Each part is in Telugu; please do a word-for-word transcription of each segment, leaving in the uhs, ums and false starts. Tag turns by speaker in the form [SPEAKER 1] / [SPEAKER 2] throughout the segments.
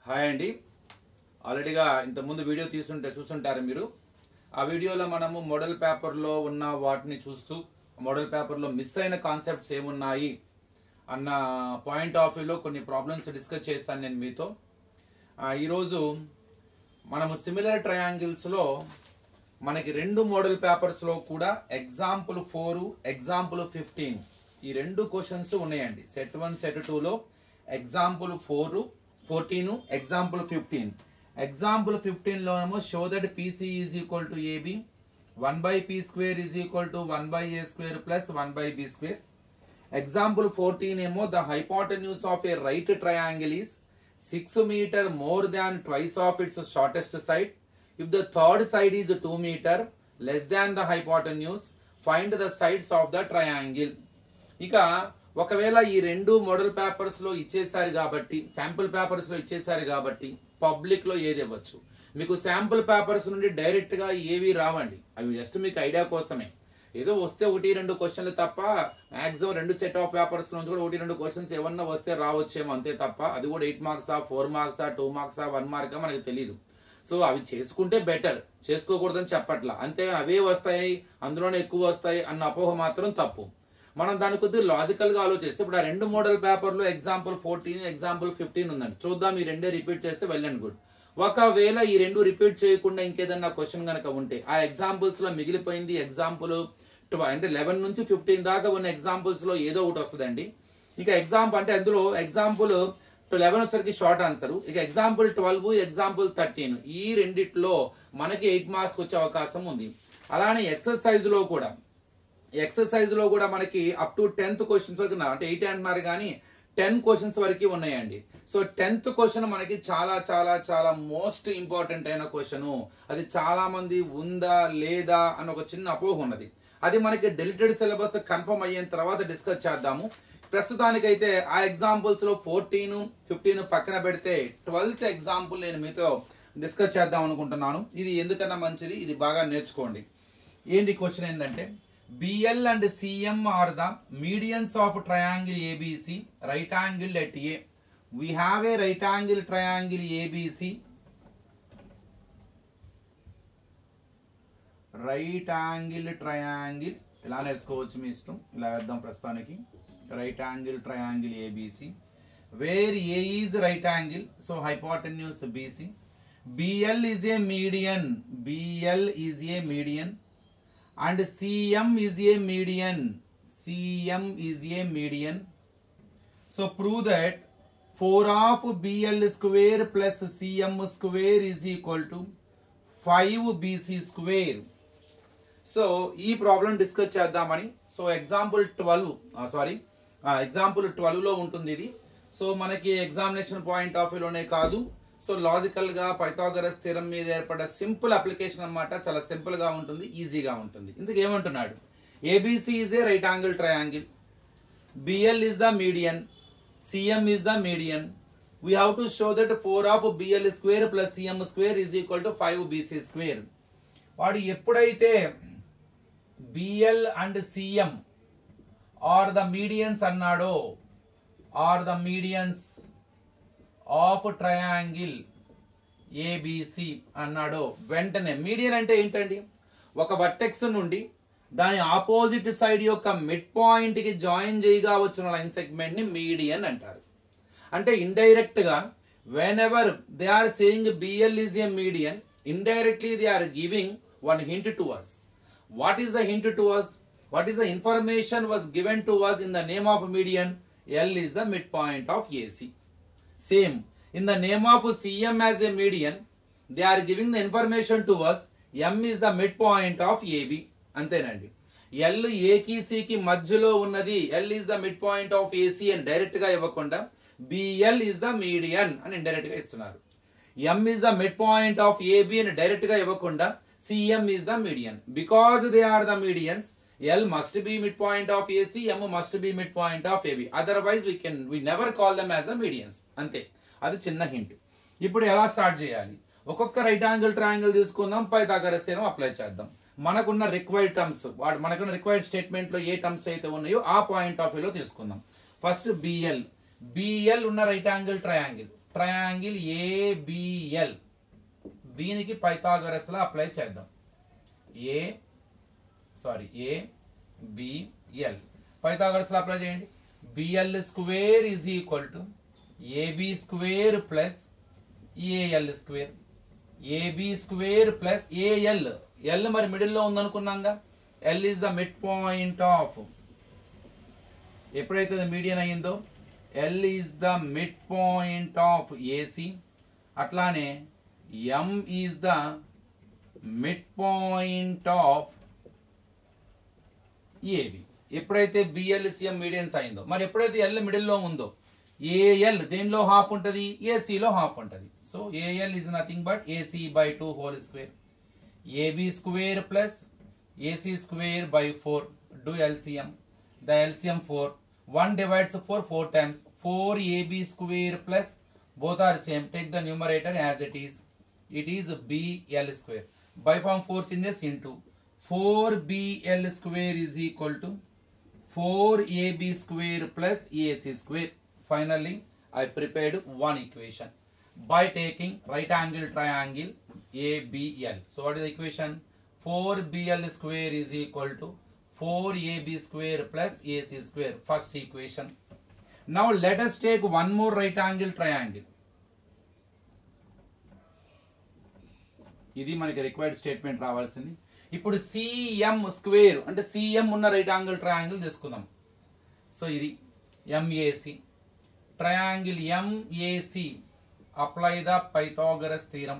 [SPEAKER 1] హాయ్ అండి. ఆల్రెడీగా ఇంత ముందు వీడియో తీసుంటే చూసుంటారు మీరు. ఆ వీడియోలో మనము మోడల్ పేపర్లో ఉన్న వాటిని చూస్తూ మోడల్ పేపర్లో మిస్ అయిన కాన్సెప్ట్స్ ఏమున్నాయి అన్న పాయింట్ ఆఫ్ వ్యూలో కొన్ని ప్రాబ్లమ్స్ డిస్కస్ చేశాను నేను మీతో. ఈరోజు మనము సిమిలర్ ట్రయాంగిల్స్లో మనకి రెండు మోడల్ పేపర్స్లో కూడా ఎగ్జాంపుల్ ఫోర్ ఎగ్జాంపుల్ ఫిఫ్టీన్ ఈ రెండు క్వశ్చన్స్ ఉన్నాయండి. సెట్ వన్ సెట్ టూలో example four fourteen example fifteen. Example fifteen లోనేమో show that PC is equal to AB, one by P square is equal to one by A square plus one by B square. Example fourteen ఏమో the hypotenuse of a right triangle is six metre more than twice of its shortest side. If the third side is two meter less than the hypotenuse, find the sides of the triangle. ఇక ఒకవేళ ఈ రెండు మోడల్ పేపర్స్ లో ఇచ్చేసారు కాబట్టి, శాంపుల్ పేపర్స్ లో ఇచ్చేసారు కాబట్టి పబ్లిక్ లో ఏది ఇవ్వచ్చు. మీకు శాంపుల్ పేపర్స్ నుండి డైరెక్ట్ గా ఏవి రావండి, అవి జస్ట్ మీకు ఐడియా కోసమే. ఏదో వస్తే ఒకటి రెండు క్వశ్చన్లు తప్ప, మాక్సిమం రెండు సెట్ ఆఫ్ పేపర్స్ నుంచి కూడా ఒకటి రెండు క్వశ్చన్స్ ఏమన్నా వస్తే రావచ్చేమో అంతే తప్ప, అది కూడా ఎయిట్ మార్క్సా ఫోర్ మార్క్సా టూ మార్క్సా వన్ మార్కా మనకు తెలియదు. సో అవి చేసుకుంటే బెటర్, చేసుకోకూడదని చెప్పట్లా. అంతేగాని అవే వస్తాయి అందులోనే ఎక్కువ వస్తాయి అన్న అపోహ మాత్రం తప్పు. మనం దాని కొద్దిగా లాజికల్గా ఆలోచిస్తే ఇప్పుడు ఆ రెండు మోడల్ పేపర్లో ఎగ్జాంపుల్ ఫోర్టీన్ ఎగ్జాంపుల్ ఫిఫ్టీన్ ఉందండి. చూద్దాం ఈ రెండే రిపీట్ చేస్తే వెల్ అండ్ గుడ్. ఒకవేళ ఈ రెండు రిపీట్ చేయకుండా ఇంకేదన్నా క్వశ్చన్ కనుక ఉంటే ఆ ఎగ్జాంపుల్స్లో మిగిలిపోయింది ఎగ్జాంపుల్ ట్వ అంటే లెవెన్ నుంచి ఫిఫ్టీన్ దాకా ఉన్న ఎగ్జాంపుల్స్లో ఏదో ఒకటి వస్తుందండి. ఇక ఎగ్జాంపుల్ అంటే అందులో ఎగ్జాంపుల్ లెవెన్ వచ్చరికి షార్ట్ ఆన్సర్. ఇక ఎగ్జాంపుల్ ట్వెల్వ్ ఎగ్జాంపుల్ థర్టీన్ ఈ రెండిట్లో మనకి ఎయిట్ మార్క్స్ వచ్చే అవకాశం ఉంది. అలానే ఎక్సర్సైజ్ లో కూడా ఎక్సర్సైజ్ లో కూడా మనకి అప్ టు టెన్త్ క్వశ్చన్స్ వరకు అంటే ఎయిట్ అంటున్నారు కానీ టెన్ క్వశ్చన్స్ వరకు ఉన్నాయండి. సో టెన్త్ క్వశ్చన్ మనకి చాలా చాలా చాలా మోస్ట్ ఇంపార్టెంట్ అయిన క్వశ్చన్. అది చాలా మంది ఉందా లేదా అని ఒక చిన్న అపోహ ఉన్నది. అది మనకి డెలిటెడ్ సిలబస్ కన్ఫర్మ్ అయిన తర్వాత డిస్కస్ చేద్దాము. ప్రస్తుతానికైతే ఆ ఎగ్జాంపుల్స్ లో ఫోర్టీన్ ఫిఫ్టీన్ పక్కన పెడితే ట్వెల్త్ ఎగ్జాంపుల్ నేను మీతో డిస్కస్ చేద్దాం అనుకుంటున్నాను. ఇది ఎందుకన్నా మంచిది, ఇది బాగా నేర్చుకోండి. ఏంటి క్వశ్చన్ ఏంటంటే, BL and CM are the medians of triangle ABC, right angle at A. We have a right angle triangle ABC, right angle triangle ఇలా నేర్చుకోవచ్చు మీ ఇష్టం, ఇలా వేద్దాం ప్రస్తుతానికి. Right angle triangle A B C, where A is right angle, so hypotenuse B C. B L is a median, B L is a median, and C M is a median, C M is a median. So prove that four of B L square plus C M square is equal to five B C square. So ఈ ప్రాబ్లం డిస్కస్ చేద్దామని. So example twelve sorry example twelve లో ఉంటుంది ఇది. సో మనకి ఎగ్జామినేషన్ పాయింట్ ఆఫ్ వ్యూలోనే కాదు, సో లాజికల్ గా పైథాగరస్ థియరం మీద ఏర్పడే సింపుల్ అప్లికేషన్ అన్నమాట. చాలా సింపుల్ గా ఉంటుంది, ఈజీగా ఉంటుంది. ఇందుకు ఏమంటున్నాడు, ABC is a right angle triangle, BL is the median, CM is the median. We have to show that four of BL square plus CM square is equal to five BC square. వాడు ఎప్పుడైతే BL and CM are the medians అన్నాడో, are the medians of triangle ABC అన్నాడో, వెంటనే మీడియన్ అంటే ఏంటండి, ఒక వర్టెక్స్ నుండి దాని ఆపోజిట్ సైడ్ యొక్క మిడ్ పాయింట్ కి జాయిన్ చేయగా వచ్చిన లైన్ సెగ్మెంట్ ని మీడియన్ అంటారు. అంటే ఇండైరెక్ట్ గా whenever they are saying BL is a median, indirectly they are giving one hint to us. What is the hint to us? What is the information was given to us in the name of median? L is the midpoint of A C. Same in the name of C M as a median, they are giving the information to us. M is the midpoint of A B. అంతేనండి. L A కి C కి మధ్యలో ఉన్నది, L is the midpoint of A C అని డైరెక్ట్ గా ఇవ్వకుండా B L is the median అని ఇండైరెక్ట్ గా ఇస్తున్నారు. M is the midpoint of A B అని డైరెక్ట్ గా ఇవ్వకుండా C M is the median. Because they are the medians, L must be midpoint of A C, M must be midpoint of A B. Otherwise we can we never call them as the medians. అంతే, అది చిన్న హింట్. ఇప్పుడు ఎలా స్టార్ట్ చేయాలి, ఒక్కొక్క రైట్ యాంగిల్ ట్రయాంగిల్ తీసుకుందాం, పైథాగరస్ థియరం అప్లై చేద్దాం. మనకున్న రిక్వైర్డ్ టర్మ్స్, వాడు మనకున్న రిక్వైర్డ్ స్టేట్మెంట్ లో ఏ టర్మ్స్ అయితే ఉన్నాయో ఆ పాయింట్ ఆఫ్ వ్యూలో తీసుకుందాం. ఫస్ట్ బిఎల్, బిఎల్ ఉన్న right angle triangle triangle ABL, దీనికి పైథాగరస్ లా అప్లై చేద్దాం. A sorry ABL Pythagoras law apply చేయండి. BL square is equal to AB square plus AL square, AB square plus AL, L మరి మిడిల్లో ఉందనుకున్నాంగా, L is the mid point of, ఎప్పుడైతే మీడియన్ అయ్యిందో L is the mid point of AC, అట్లానే M is the mid point of AB. ఎప్పుడైతే బిఎల్సిఎం మీడియన్స్ అయిందో, మరి ఎప్పుడైతే ఎల్ మిడిల్లో ఉందో ఏఎల్ దేనిలో హాఫ్ ఉంటుంది, ఏసీలో హాఫ్ ఉంటుంది. So AL is nothing but AC by two whole square, AB square plus AC square by four. Do LCM, the LCM four, one divides four four times, four A B square plus both are same, take the numerator as it is, it is B L square. By form four changes into four B L square is equal to four A B square plus A C square. Finally I prepared one equation by taking right angle triangle A B L. So what is the equation? four B L square is equal to four A B square plus A C square, first equation. Now let us take one more right angle triangle. ఇది మనకి రిక్వైర్డ్ స్టేట్మెంట్ రావాల్సింది. ఇప్పుడు సిఎం స్క్వేర్ అంటే సిఎం ఉన్న రైట్ యాంగిల్ ట్రయాంగిల్ తీసుకుందాం. సో ఇది MAC triangle MAC, apply the Pythagoras theorem.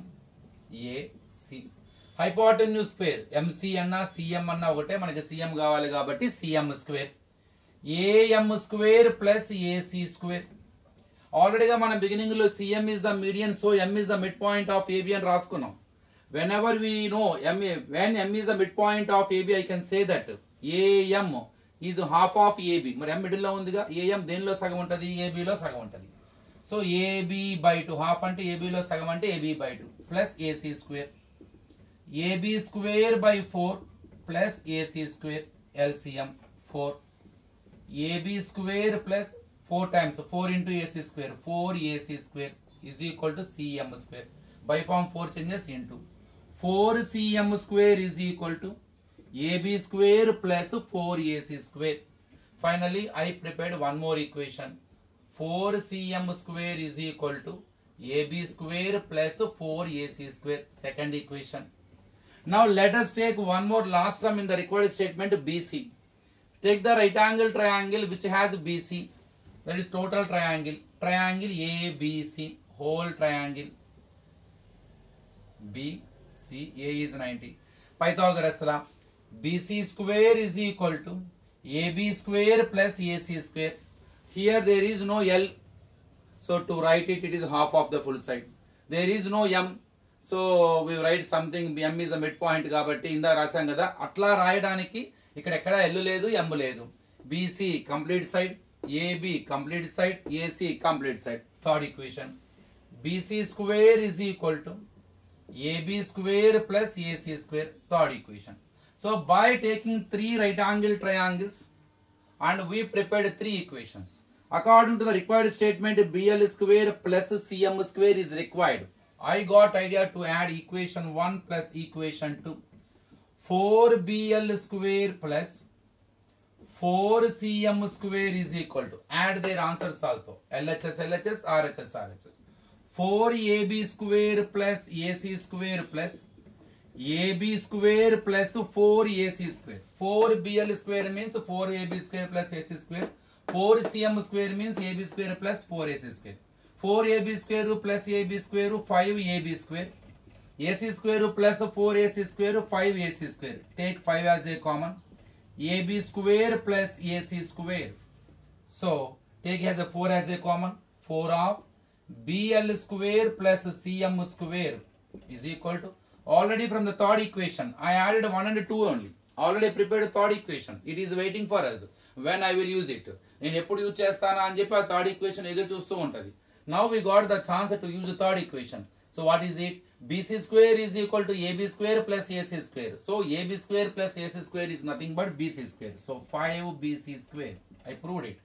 [SPEAKER 1] MAC hypotenuse square, MC అన్నా సిఎం అన్నా ఒకటే, మనకి సిఎం కావాలి కాబట్టి CM square, AM square plus AC square. ఆల్రెడీగా మనం బిగినింగ్ లో CM is the median, so M is the mid point of AB అని రాసుకున్నాం. Whenever we know M, when M is the mid point of AB I can say that AM is half of AB. మరి ఎం మిడిల్ లో ఉందిగా, ఏఎం దేనిలో సగం ఉంటుంది, ఏబిలో సగం ఉంటుంది. So AB by two, half అంటే ఏబిలో సగం అంటే AB by two plus AC square, AB square by four plus AC square, LCM four, AB square plus four times four into AC square, four AC square is equal to CM square. By form four changes into four CM square is equal to AB square plus four AC square. Finally I prepared one more equation, four C M square is equal to A B square plus four A C square, second equation. Now let us take one more last term in the required statement, B C. Take the right angle triangle which has B C, that is total triangle, triangle A B C, whole triangle B C, A is ninety. Pythagoras law, B C square is equal to A B square plus A C square. Here there is no L, so to write it, it is half of the full side. There is no M, so we write something, M is a midpoint కాబట్టి ఇందా రాసాం కదా, అట్లా రాయడానికి ఇక్కడ ఎక్కడ L లేదు, M లేదు. B C complete side, A B complete side, A C complete side. Third equation, B C square is equal to A B square plus A C square, third equation. So by taking three right angle triangles and we prepared three equations. According to the required statement, B L square plus C M square is required. I got idea to add equation one plus equation two. four B L square plus four C M square is equal to, add their answers also, L H S L H S, R H S R H S. four A B square plus A C square plus A B square plus four A C square. four B L square means four A B square plus A C square. four C M square means A B square plus four A C square. four A B square plus A B square, five A B square. A C square plus four A C square, five A C square. Take five as a common. A B square plus A C square. So take as a four as a common. four of B L square plus C M square is equal to, already from the third equation I added one and two only. Already prepared third equation. It is waiting for us when I will use it. నేను ఎప్పుడు యూజ్ చేస్తానా అని చెప్పి ఆ థర్డ్ ఈక్వేషన్ ఎదురు చూస్తూ ఉంటుంది. Now we got the chance to use the third equation. So what is it? B C square is equal to A B square plus A C square. So A B square plus A C square is nothing but B C square. So five B C square. I proved it.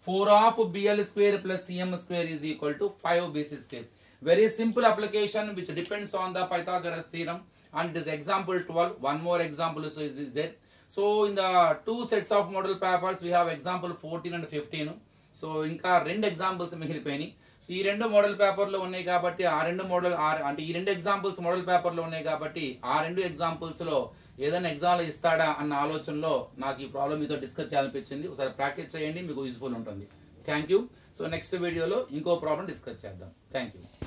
[SPEAKER 1] four of B L square plus C M square is equal to five B C square. Very simple application which depends on the Pythagoras theorem, and it is example twelve. One more example is is there. So in the two sets of model papers we have example fourteen and fifteen. So ఇంకా రెండు ఎగ్జాంపుల్స్ మిగిలిపోయినాయి. సో ఈ రెండు మోడల్ పేపర్లో ఉన్నాయి కాబట్టి ఆ రెండు మోడల్ అంటే ఈ రెండు ఎగ్జాంపుల్స్ మోడల్ పేపర్లో ఉన్నాయి కాబట్టి ఆ రెండు ఎగ్జాంపుల్స్లో ఏదైనా ఎగ్జామ్లో ఇస్తాడా అన్న ఆలోచనలో నాకు ఈ ప్రాబ్లం మీతో డిస్కస్ చేయాలనిపించింది. ఒకసారి ప్రాక్టీస్ చేయండి, మీకు యూస్ఫుల్ ఉంటుంది. Thank you. సో నెక్స్ట్ వీడియోలో ఇంకో ప్రాబ్లం డిస్కస్ చేద్దాం. Thank you.